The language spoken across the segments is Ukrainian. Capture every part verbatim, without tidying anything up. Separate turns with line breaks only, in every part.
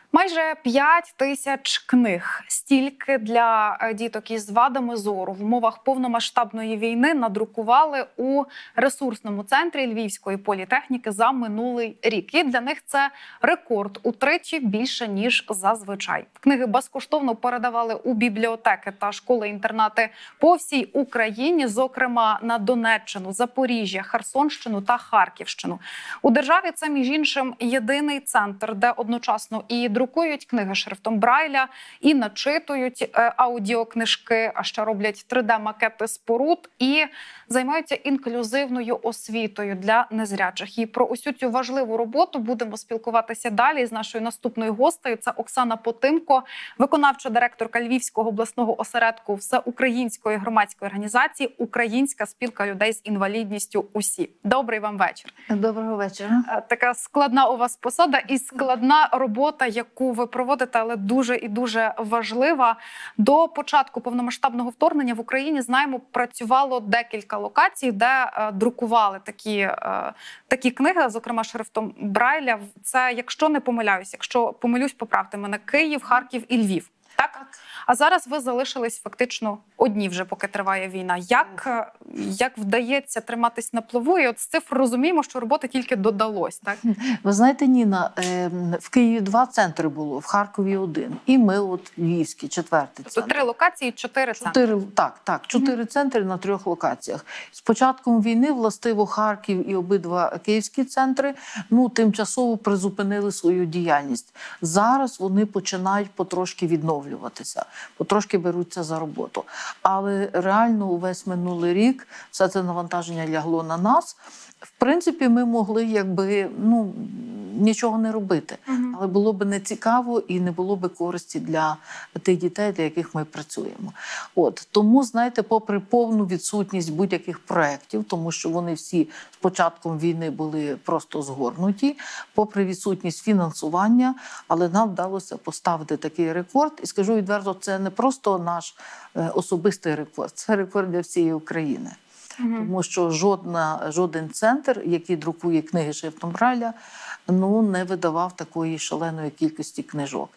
Майже п'ять тисяч книг. Стільки для діток із вадами зору в умовах повномасштабної війни надрукували у ресурсному центрі Львівської політехніки за минулий рік. І для них це рекорд утричі більше, ніж зазвичай. Книги безкоштовно передавали у бібліотеки та школи-інтернати по всій Україні, зокрема на Донеччину, Запоріжжя, Херсонщину та Харківщину. У державі це, між іншим, єдиний центр, де одночасно і друкують книги шрифтом Брайля, і начитують е, аудіокнижки, а ще роблять три де-макети споруд і займаються інклюзивною освітою для незрячих. І про усю цю важливу роботу будемо спілкуватися далі з нашою наступною гостею. Це Оксана Потимко, виконавча директорка Львівського обласного осередку всеукраїнської громадської організації «Українська спілка людей з інвалідністю УСІ». Добрий вам вечір.
Доброго вечора.
Така складна у вас посада і складна робота, яку ви проводите, але дуже і дуже важлива. До початку повномасштабного вторгнення в Україні, знаємо, працювало декілька локацій, де е, друкували такі, е, такі книги, зокрема шрифтом Брайля. Це, якщо не помиляюсь, якщо помилюсь, поправте мене, Київ, Харків і Львів. Так? Так. А зараз ви залишились фактично одні вже, поки триває війна. Як, як вдається триматись на плаву? І от з цифр розуміємо, що роботи тільки додалось, так?
Ви знаєте, Ніна, в Києві два центри було, в Харкові один. І ми от Львівський, четвертий центр.
Тобто три локації, чотири центри?
Чотири, так, так, чотири mm-hmm. центри на трьох локаціях. З початком війни, властиво, Харків і обидва київські центри, ну, тимчасово призупинили свою діяльність. Зараз вони починають потрошки відновлюватися, потрошки беруться за роботу. Але реально увесь минулий рік все це навантаження лягло на нас. В принципі, ми могли якби, ну, нічого не робити. Угу. Але було б не цікаво і не було б користі для тих дітей, для яких ми працюємо. От. Тому, знаєте, попри повну відсутність будь-яких проєктів, тому що вони всі з початком війни були просто згорнуті, попри відсутність фінансування, але нам вдалося поставити такий рекорд. І скажу відверто, це не просто наш особистий рекорд, це рекорд для всієї України. Угу. Тому що жодна, жоден центр, який друкує книги шрифтом Брайля, ну, не видавав такої шаленої кількості книжок.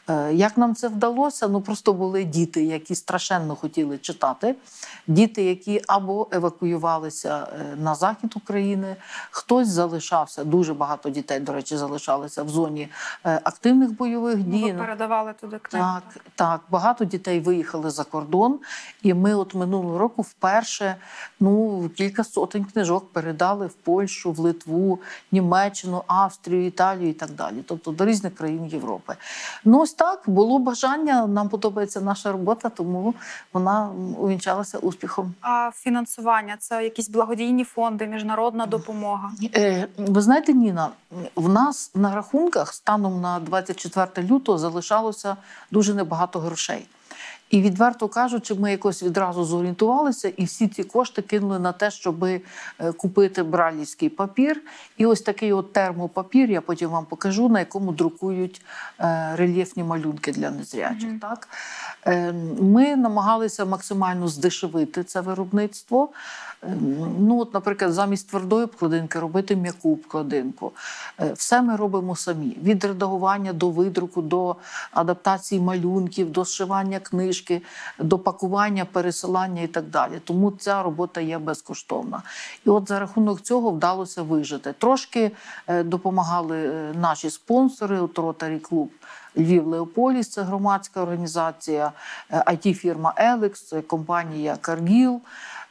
Як нам це вдалося? Ну, просто були діти, які страшенно хотіли читати. Діти, які або евакуювалися на захід України, хтось залишався, дуже багато дітей, до речі, залишалися в зоні активних бойових дій.
Ви передавали туди книги?
Так, так, багато дітей виїхали за кордон. І ми от минулого року вперше, ну, кілька сотень книжок передали в Польщу, в Литву, Німеччину, Австрію, Італію і так далі. Тобто до різних країн Європи. Ну, ось так, було бажання, нам подобається наша робота, тому вона увінчалася успіхом.
А фінансування – це якісь благодійні фонди, міжнародна допомога?
Е, ви знаєте, Ніна, в нас на рахунках станом на двадцять четверте лютого залишалося дуже небагато грошей. І, відверто кажучи, ми якось відразу зорієнтувалися і всі ці кошти кинули на те, щоб купити брайлівський папір. І ось такий от термопапір, я потім вам покажу, на якому друкують рельєфні малюнки для незрячих. Mm-hmm. Так? Ми намагалися максимально здешевити це виробництво. Ну, от, наприклад, замість твердої обкладинки робити м'яку обкладинку. Все ми робимо самі. Від редагування до видруку, до адаптації малюнків, до зшивання книжки, до пакування, пересилання і так далі. Тому ця робота є безкоштовна. І от за рахунок цього вдалося вижити. Трошки допомагали наші спонсори, от Rotary Club Львів Леополіс, це громадська організація, ай ті-фірма Елекс, це компанія Cargill.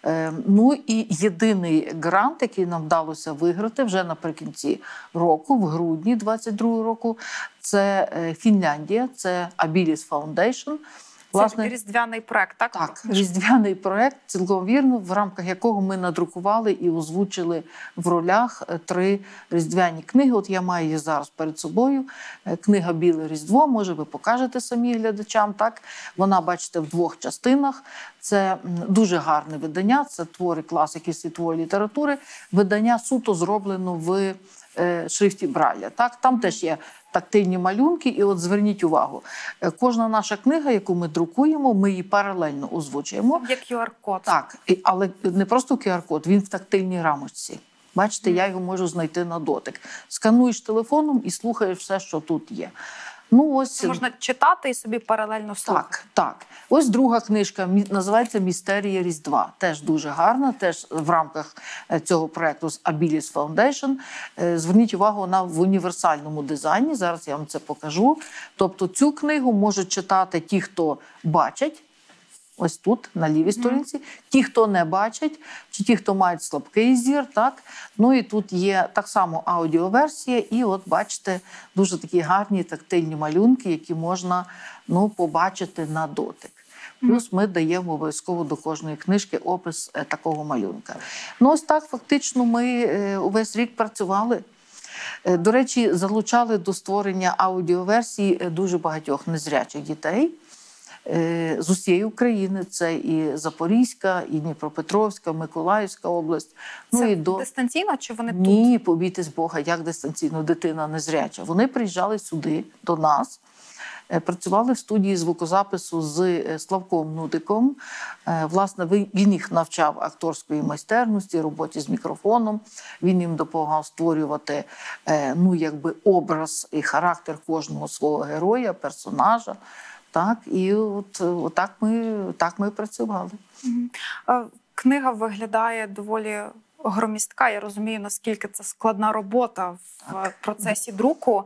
Ну і єдиний грант, який нам вдалося виграти вже наприкінці року, в грудні двадцять другого року, це Фінляндія, це Abilis Foundation.
Власне, це різдвяний проект, так?
Так, різдвяний проект, цілком вірно, в рамках якого ми надрукували і озвучили в ролях три різдвяні книги. От я маю її зараз перед собою. Книга «Біле Різдво», може ви покажете самі глядачам, так? Вона, бачите, в двох частинах. Це дуже гарне видання, це твори класики світової літератури. Видання суто зроблено в шрифті Брайля. Так? Там теж є тактильні малюнки, і от зверніть увагу, кожна наша книга, яку ми друкуємо, ми її паралельно озвучуємо.
Як кю ар-код.
Так, але не просто кю ар-код, він в тактильній рамочці. Бачите, я його можу знайти на дотик. Скануєш телефоном і слухаєш все, що тут є. Ну, ось...
Можна читати і собі паралельно слухати.
Так, так. Ось друга книжка, називається «Містерія Різдва». Теж дуже гарна, теж в рамках цього проєкту з Abilis Foundation. Зверніть увагу, вона в універсальному дизайні, зараз я вам це покажу. Тобто цю книгу можуть читати ті, хто бачать, ось тут, на лівій сторінці, mm. ті, хто не бачать, чи ті, хто мають слабкий зір, так. Ну і тут є так само аудіоверсія, і от бачите, дуже такі гарні тактильні малюнки, які можна, ну, побачити на дотик. Плюс ми даємо обов'язково до кожної книжки опис е, такого малюнка. Ну ось так фактично ми е, увесь рік працювали. Е, до речі, залучали до створення аудіоверсії дуже багатьох незрячих дітей з усієї України. Це і Запорізька, і Дніпропетровська, Миколаївська область.
Це
ну, і до...
дистанційно чи вони
Ні,
тут?
Ні, побійтесь Бога, як дистанційно, дитина незряча. Вони приїжджали сюди, до нас, працювали в студії звукозапису з Славком Нудиком. Власне, він їх навчав акторської майстерності, роботі з мікрофоном. Він їм допомагав створювати, ну, якби образ і характер кожного свого героя, персонажа. Так, і от, от так ми, так ми працювали.
Угу. Книга виглядає доволі громістка. Я розумію, наскільки це складна робота в так. процесі друку.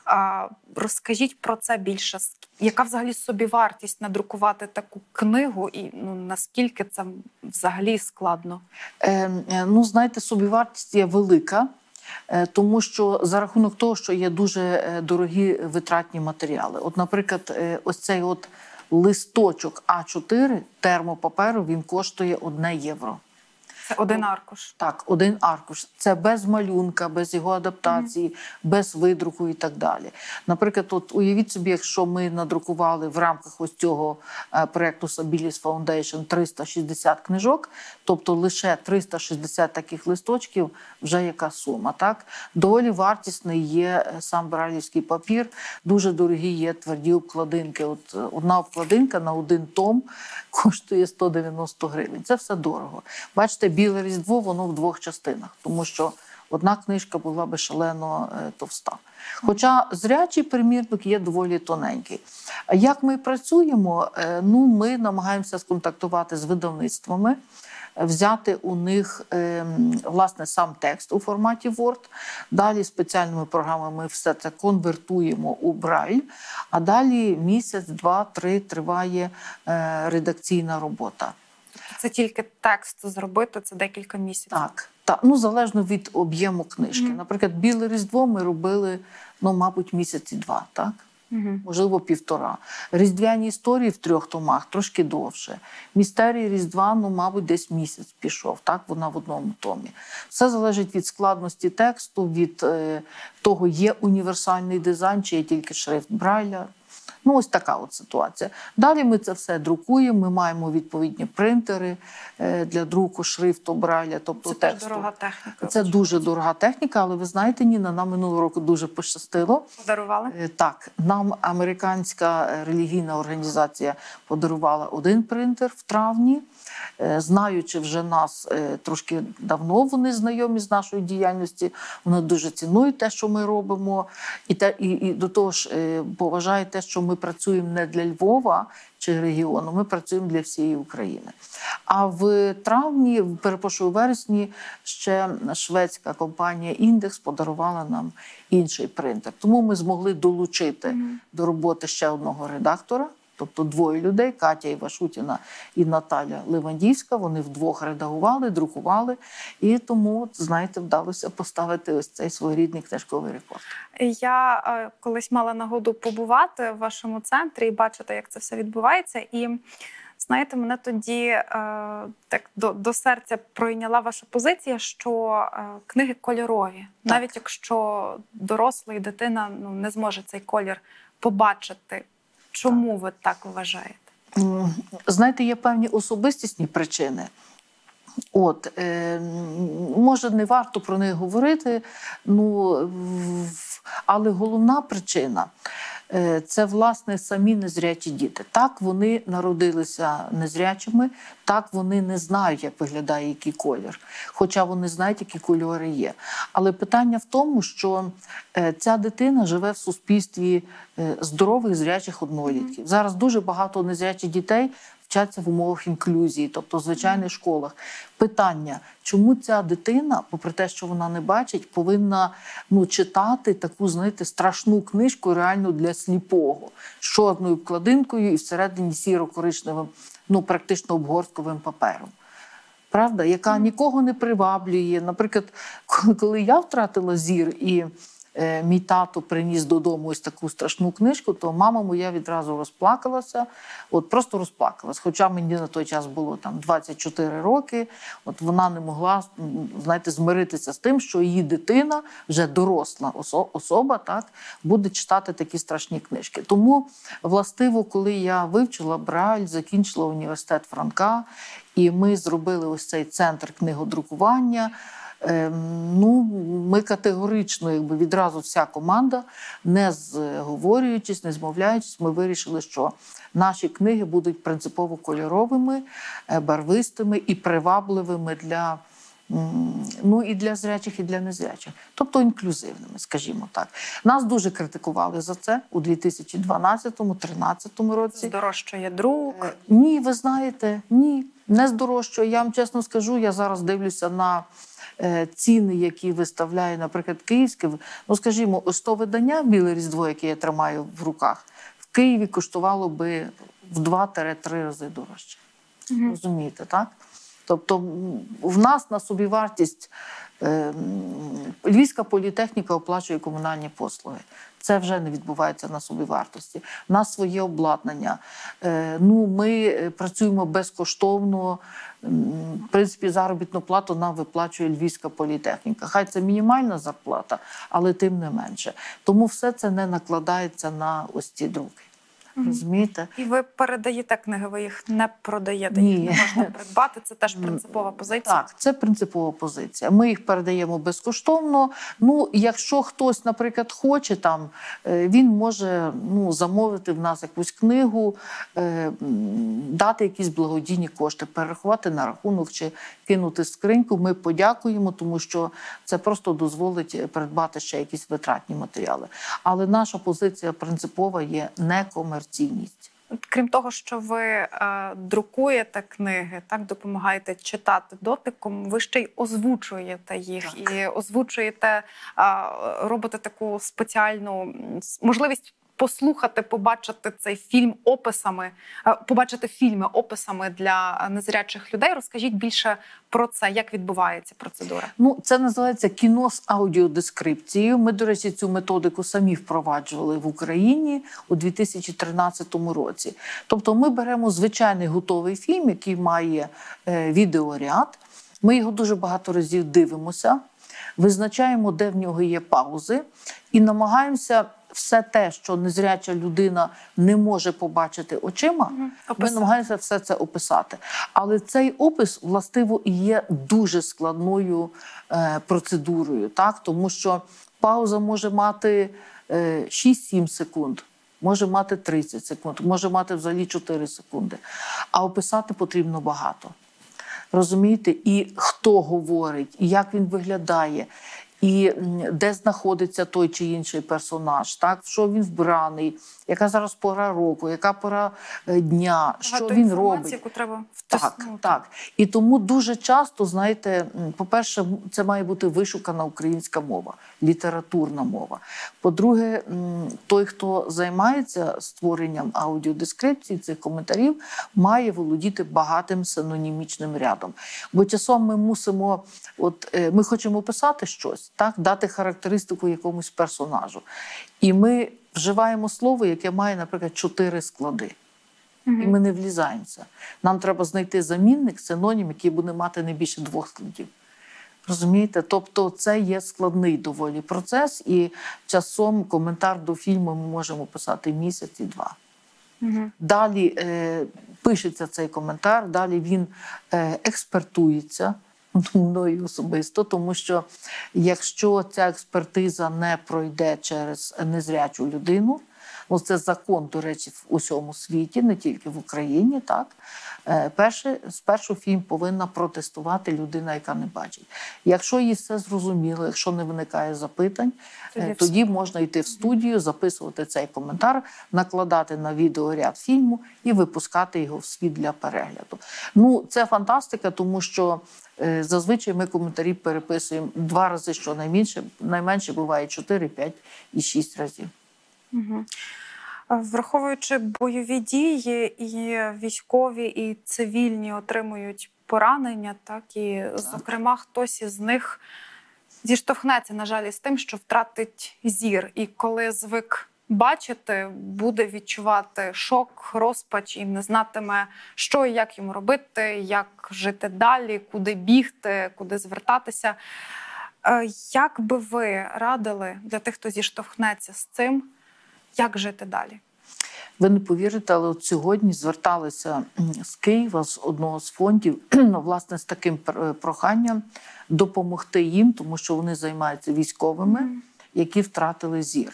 Розкажіть про це більше. Яка взагалі собівартість надрукувати таку книгу і, ну, наскільки це взагалі складно?
Е, ну, знаєте, собівартість є велика. Тому що за рахунок того, що є дуже дорогі витратні матеріали. От, наприклад, ось цей от листочок А чотири термопаперу, він коштує одне євро.
Це один аркуш?
Так, один аркуш. Це без малюнка, без його адаптації, mm-hmm. без видруку і так далі. Наприклад, от уявіть собі, якщо ми надрукували в рамках ось цього проєкту Abilis Foundation триста шістдесят книжок, тобто лише триста шістдесят таких листочків, вже яка сума, так? Доволі вартісний є сам брайлівський папір, дуже дорогі є тверді обкладинки. От одна обкладинка на один том коштує сто дев'яносто гривень. Це все дорого. Бачите, «Біле Різдво» воно в двох частинах, тому що одна книжка була би шалено е, товста. Хоча зрячий примірник є доволі тоненький. Як ми працюємо? Е, ну, ми намагаємося сконтактувати з видавництвами, взяти у них, е, власне, сам текст у форматі Word. Далі спеціальними програмами ми все це конвертуємо у Брайль, а далі місяць, два, три триває е, редакційна робота.
Це тільки текст зробити, це декілька місяців?
Так, так. Ну, залежно від об'єму книжки. Mm-hmm. Наприклад, «Біле Різдво» ми робили, ну, мабуть, місяці два, так? Mm-hmm. Можливо, півтора. «Різдвяні історії» в трьох томах трошки довше. «Містерія Різдва», ну, мабуть, десь місяць пішов, так? Вона в одному томі. Все залежить від складності тексту, від е, того, є універсальний дизайн, чи є тільки шрифт Брайля. Ну, ось така от ситуація. Далі ми це все друкуємо, ми маємо відповідні принтери для друку шрифту Брайля, тобто
це
тексту.
Це дорога техніка.
Це дуже дорога техніка, але ви знаєте, Ніна, нам минулого року дуже пощастило.
Подарували?
Так, нам американська релігійна організація подарувала один принтер в травні. Знаючи вже нас трошки давно, вони знайомі з нашою діяльністю, вони дуже цінують те, що ми робимо, і, те, і, і до того ж поважають те, що ми працюємо не для Львова чи регіону, ми працюємо для всієї України. А в травні, перепрошую, у вересні ще шведська компанія «Індекс» подарувала нам інший принтер. Тому ми змогли долучити mm-hmm. до роботи ще одного редактора. Тобто двоє людей, Катя Івашутіна і Наталя Левандівська, вони вдвох редагували, друкували, і тому, знаєте, вдалося поставити ось цей своєрідний книжковий рекорд.
Я е, колись мала нагоду побувати в вашому центрі і бачити, як це все відбувається, і знаєте, мене тоді е, так до, до серця пройняла ваша позиція, що е, книги кольорові, так. Навіть якщо доросла і дитина, ну, не зможе цей колір побачити. Чому ви так вважаєте?
Знаєте, є певні особистісні причини. От, е, може, не варто про них говорити, ну, але головна причина це, власне, самі незрячі діти. Так, вони народилися незрячими, так, вони не знають, як виглядає який колір, хоча вони знають, які кольори є. Але питання в тому, що ця дитина живе в суспільстві здорових зрячих однолітків. Зараз дуже багато незрячих дітей вчаться в умовах інклюзії, тобто в звичайних школах. Питання, чому ця дитина, попри те, що вона не бачить, повинна ну, читати таку, знаєте, страшну книжку реально для сліпого, з чорною вкладинкою і всередині сіро-коричневим, ну, практично обгортковим папером. Правда? Яка нікого не приваблює. Наприклад, коли я втратила зір і е, мій тато приніс додому ось таку страшну книжку, то мама моя відразу розплакалася, от просто розплакалась. Хоча мені на той час було там двадцять чотири роки, от вона не могла, знаєте, змиритися з тим, що її дитина, вже доросла особа, так, буде читати такі страшні книжки. Тому, властиво, коли я вивчила Брайль, закінчила університет Франка, і ми зробили ось цей центр книгодрукування, ну, ми категорично, якби відразу вся команда, не зговорюючись, не змовляючись, ми вирішили, що наші книги будуть принципово кольоровими, барвистими і привабливими для, ну, і для зрячих, і для незрячих. Тобто інклюзивними, скажімо так. Нас дуже критикували за це у дві тисячі дванадцятому - дві тисячі тринадцятому році.
Здорожчає друк.
Ні, ви знаєте, ні, не здорожчує. Я вам чесно скажу, я зараз дивлюся на ціни, які виставляє, наприклад, київське. Ну, скажімо, ось то видання «Біле Різдво», яке я тримаю в руках, в Києві коштувало би в два-три рази дорожче. Угу. Розумієте, так? Тобто в нас на собівартість е, Львівська політехніка оплачує комунальні послуги. Це вже не відбувається на собівартості. У нас своє обладнання. Е, ну, ми працюємо безкоштовно. В принципі, заробітну плату нам виплачує Львівська політехніка. Хай це мінімальна зарплата, але тим не менше. Тому все це не накладається на ось ці друки. Розумієте?
І ви передаєте книги, ви їх не продаєте,
Ні.
їх не можна придбати. Це теж принципова позиція?
Так, це принципова позиція. Ми їх передаємо безкоштовно. Ну, якщо хтось, наприклад, хоче, там, він може ну, замовити в нас якусь книгу, дати якісь благодійні кошти, перерахувати на рахунок чи кинути в скриньку. Ми подякуємо, тому що це просто дозволить придбати ще якісь витратні матеріали. Але наша позиція принципова є некомерційність.
Крім того, що ви е, друкуєте книги, так, допомагаєте читати дотиком, ви ще й озвучуєте їх. Так. І озвучуєте, е, робите таку спеціальну можливість послухати, побачити цей фільм описами, побачити фільми описами для незрячих людей. Розкажіть більше про це, як відбувається процедура?
Ну, це називається кіно з аудіодескрипцією. Ми, до речі, цю методику самі впроваджували в Україні у дві тисячі тринадцятому році. Тобто ми беремо звичайний готовий фільм, який має е, відеоряд. Ми його дуже багато разів дивимося, визначаємо, де в нього є паузи, і намагаємося все те, що незряча людина не може побачити очима, угу. ми намагаємося все це описати. Але цей опис, властиво, і є дуже складною е, процедурою, так? Тому що пауза може мати е, шість-сім секунд, може мати тридцять секунд, може мати взагалі чотири секунди. А описати потрібно багато. Розумієте? І хто говорить, і як він виглядає, і де знаходиться той чи інший персонаж, так, в що він вбраний, яка зараз пора року, яка пора дня, що
багато
він робить.
яку треба
так, так. І тому дуже часто, знаєте, по-перше, це має бути вишукана українська мова, літературна мова. По-друге, той, хто займається створенням аудіодескрипцій, цих коментарів, має володіти багатим синонімічним рядом. Бо часом ми мусимо, от ми хочемо писати щось, так, дати характеристику якомусь персонажу. І ми вживаємо слово, яке має, наприклад, чотири склади. Угу. І ми не влізаємося. Нам треба знайти замінник, синонім, який буде мати не більше двох складів. Розумієте? Тобто це є складний доволі процес, і часом коментар до фільму ми можемо писати місяць і два. Угу. Далі е, пишеться цей коментар, далі він е, експертується мною особисто, тому що якщо ця експертиза не пройде через незрячу людину, Ну, це закон, до речі, в усьому світі, не тільки в Україні. Так? Перше, спершу фільм повинна протестувати людина, яка не бачить. Якщо їй все зрозуміло, якщо не виникає запитань, тоді, тоді можна йти в студію, записувати цей коментар, накладати на відеоряд фільму і випускати його в світ для перегляду. Ну, це фантастика, тому що е, зазвичай ми коментарі переписуємо два рази, що найменше, найменше буває чотири, п'ять і шість разів.
Угу. Враховуючи бойові дії, і військові, і цивільні отримують поранення, так, і, так. зокрема, хтось із них зіштовхнеться, на жаль, із тим, що втратить зір. І коли звик бачити, буде відчувати шок, розпач і не знатиме, що і як йому робити, як жити далі, куди бігти, куди звертатися. Як би ви радили для тих, хто зіштовхнеться з цим, як жити далі?
Ви не повірите, але от сьогодні зверталися з Києва, з одного з фондів, власне, з таким проханням допомогти їм, тому що вони займаються військовими, mm. які втратили зір.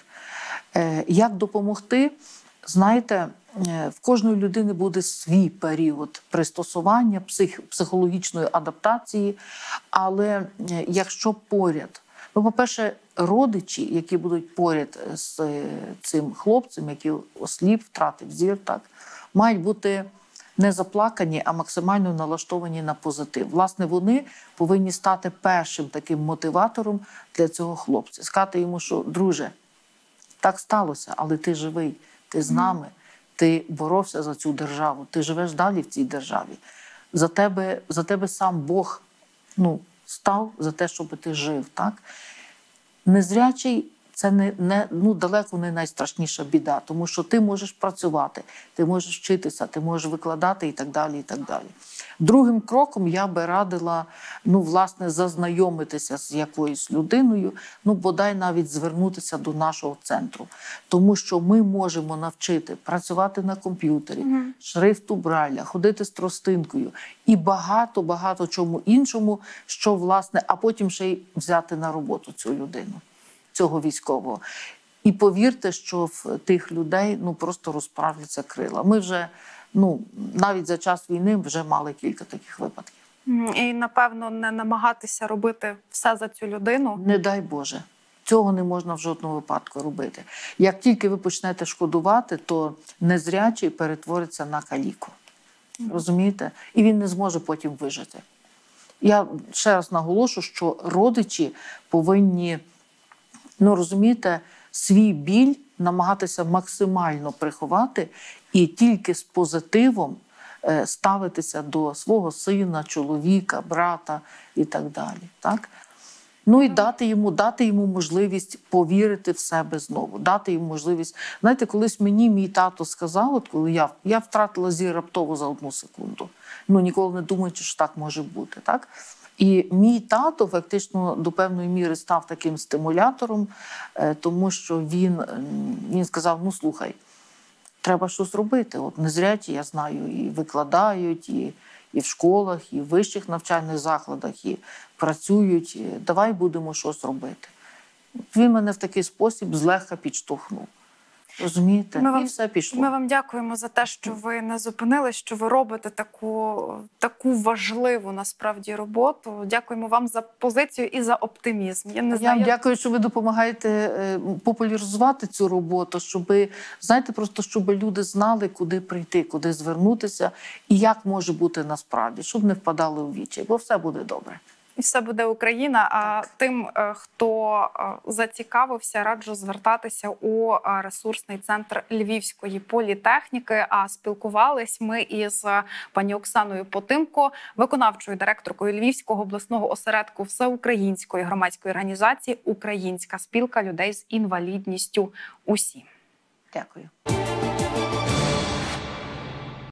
Як допомогти? Знаєте, в кожної людини буде свій період пристосування, псих, психологічної адаптації, але якщо поряд, ну, по-перше, родичі, які будуть поряд з цим хлопцем, який осліп, втратив зір, так, мають бути не заплакані, а максимально налаштовані на позитив. Власне, вони повинні стати першим таким мотиватором для цього хлопця. Сказати йому, що, друже, так сталося, але ти живий, ти з нами, ти боровся за цю державу, ти живеш далі в цій державі. За тебе, за тебе сам Бог, ну, став за те, щоб ти жив, так? Незрячий – це не, не, ну, далеко не найстрашніша біда, тому що ти можеш працювати, ти можеш вчитися, ти можеш викладати і так далі, і так далі. Другим кроком я би радила, ну, власне, зазнайомитися з якоюсь людиною, ну, бодай навіть звернутися до нашого центру. Тому що ми можемо навчити працювати на комп'ютері, mm-hmm. шрифту Брайля, ходити з тростинкою і багато-багато чому іншому, що, власне, а потім ще й взяти на роботу цю людину, цього військового. І повірте, що в тих людей, ну, просто розправляться крила. Ми вже... Ну, навіть за час війни вже мали кілька таких випадків.
І, напевно, не намагатися робити все за цю людину?
Не дай Боже. Цього не можна в жодному випадку робити. Як тільки ви почнете шкодувати, то незрячий перетвориться на каліку. Mm. Розумієте? І він не зможе потім вижити. Я ще раз наголошу, що родичі повинні, ну, розумієте, свій біль намагатися максимально приховати і тільки з позитивом ставитися до свого сина, чоловіка, брата і так далі. Так? Ну і дати йому, дати йому можливість повірити в себе знову, дати йому можливість. Знаєте, колись мені мій тато сказав, от коли я, я втратила зір раптово за одну секунду, ну ніколи не думаючи, що так може бути, так? І мій тато фактично до певної міри став таким стимулятором, тому що він, він сказав, ну слухай, треба щось робити. От незрячі, я знаю, і викладають, і, і в школах, і в вищих навчальних закладах, і працюють. І давай будемо щось робити. Він мене в такий спосіб злегка підштовхнув. Розумієте?
Ми вам,
і все пішло.
Ми вам дякуємо за те, що ви не зупинились, що ви робите таку, таку важливу, насправді, роботу. Дякуємо вам за позицію і за оптимізм. Я, не знаю,
Я вам дякую, що ви допомагаєте популяризувати цю роботу, щоб, знаєте, просто щоб люди знали, куди прийти, куди звернутися і як може бути насправді, щоб не впадали у відчай, бо все буде добре.
І все буде Україна. А
так.
Тим, хто зацікавився, раджу звертатися у ресурсний центр Львівської політехніки. А спілкувались ми із пані Оксаною Потимко, виконавчою директоркою Львівського обласного осередку всеукраїнської громадської організації «Українська спілка людей з інвалідністю УСІ».
Дякую.